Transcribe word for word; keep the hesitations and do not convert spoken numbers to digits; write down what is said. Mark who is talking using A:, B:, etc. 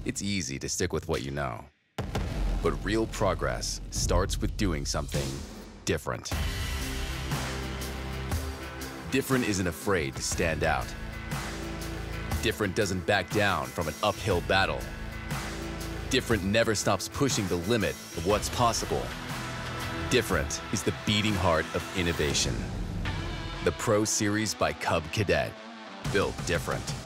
A: It's easy to stick with what you know. But real progress starts with doing something different. Different isn't afraid to stand out. Different doesn't back down from an uphill battle. Different never stops pushing the limit of what's possible. Different is the beating heart of innovation. The Pro Series by Cub Cadet. Built different.